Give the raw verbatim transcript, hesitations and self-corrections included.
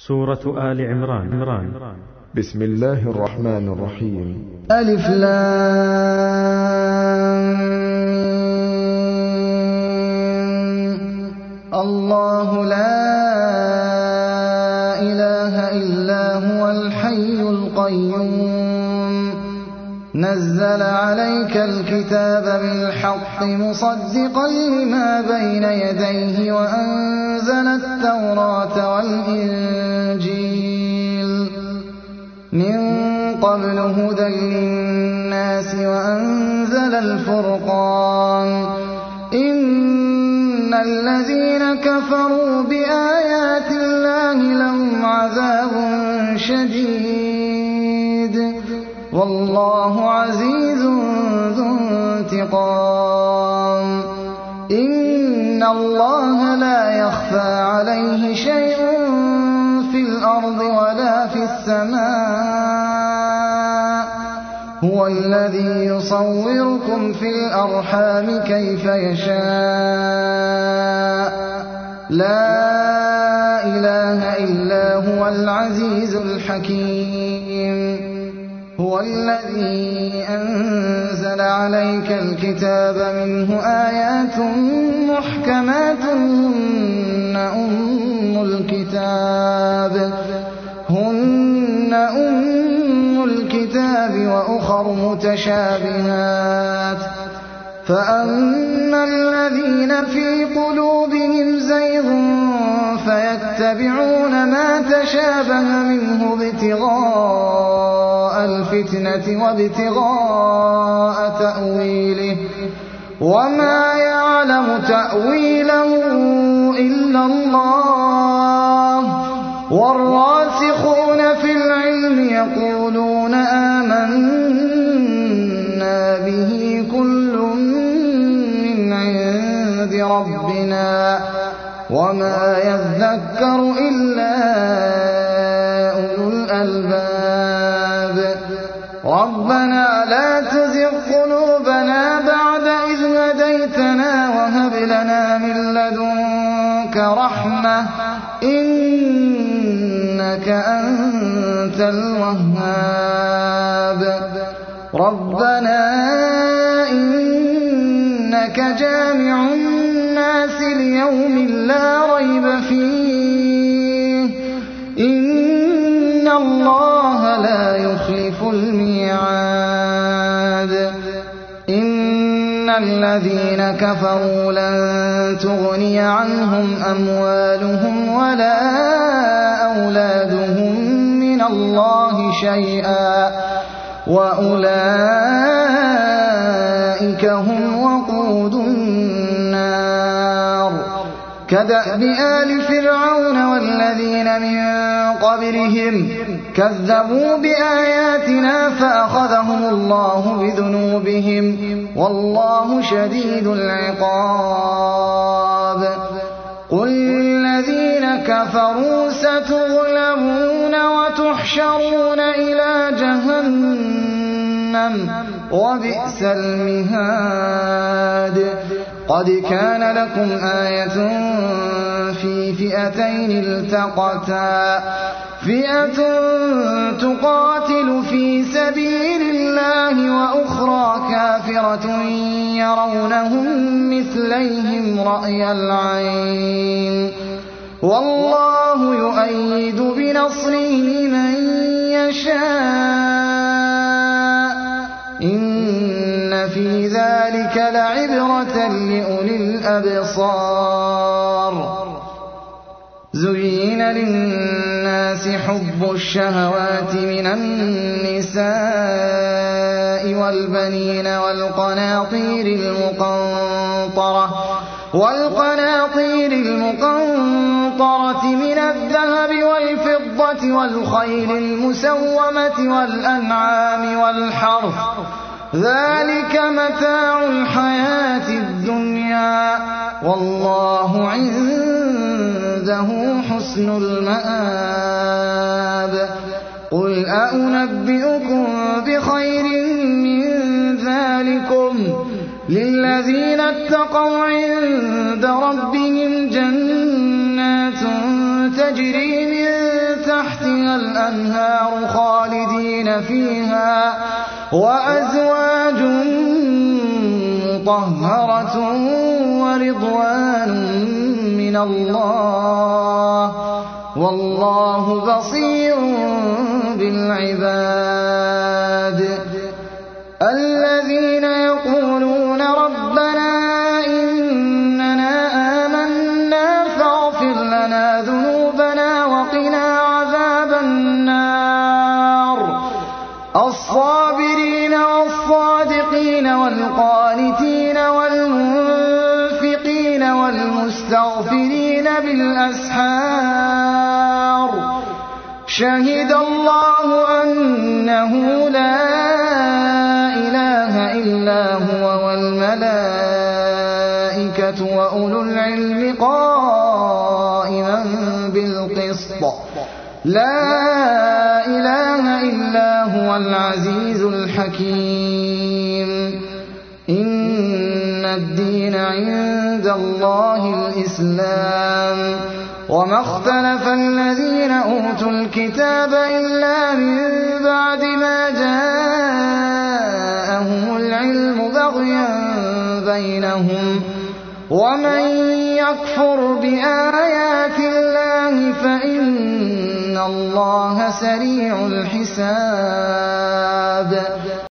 سورة آل عمران. عمران. بسم الله الرحمن الرحيم. ألف لام الله لا إله إلا هو الحي القيوم نزل عليك الكتاب بالحق مصدقا لما بين يديه وأنزل التوراة والإنجيل من قبل هدى للناس وأنزل الفرقان إن الذين كفروا بآيات الله لهم عذاب شديد والله عزيز ذو انتقام إن الله لا يخفى عليه شيء في الأرض ولا في السماء هو الذي يصوركم في الأرحام كيف يشاء لا إله إلا هو العزيز الحكيم هو الذي أنزل عليك الكتاب منه آيات محكمات هن أم الكتاب هن أم الكتاب وأخر متشابهات فأما الذين في قلوبهم زيغ فيتبعون ما تشابه منه ابتغاء الفتنة وابتغاء تأويله وما يعلم تأويله إلا الله والراسخون في العلم يقولون آمنا به كل من عند ربنا وما يذكر إلا أولو الألباب ربنا لا تزغ قلوبنا بعد إذ هديتنا وهب لنا من لدنك رحمة إنك أنت الوهاب ربنا إنك جامع الناس ليوم لا ريب فيه إن الله لا يخلف الميعاد إن الذين كفروا لن تغني عنهم أموالهم ولا أولادهم من الله شيئا وأولئك هم وقود النار كدأب آل فرعون والذين من قبلهم كذبوا بآياتنا فأخذهم الله بذنوبهم والله شديد العقاب قل للذين كفروا ستغلبون وتحشرون إلى جهنم وبئس المهاد قد كان لكم آية في فئتين التقتا فئة تقاتل في سبيل الله وأخرى كافرة يرونهم مثليهم رأي العين والله يؤيد بنصره من يشاء إن في ذلك لعبرة لأولي الأبصار زين للناس حب الشهوات من النساء والبنين والقناطير المقنطرة والقناطير المقنطرة من الذهب والفضة والخيل المسومة والأنعام والحرث ذلك متاع الحياة الدنيا والله عنده حسن المآب قل أنبئكم بخير من ذلكم للذين اتقوا عند ربهم جنات تجري من تحتها الأنهار خالدين فيها وأزواج مطهرة ورضوان من الله والله بصير بالعباد. الذين يقولون ربنا إننا آمنا فاغفر لنا ذنوبنا وقنا عذاب النار. الصابرين والصادقين والقانتين والمنفقين والمستغفرين بالأسحار. شهد الله أنه لا إله إلا هو والملائكة وأولو العلم قائما بالقسط. لا إله إلا هو العزيز الحكيم. إن الدين عند الله الإسلام وما اختلف الذين أوتوا الكتاب إلا من بعد ما جاءهم العلم بغيا بينهم ومن يكفر بآيات الله فإن الله سريع الحساب.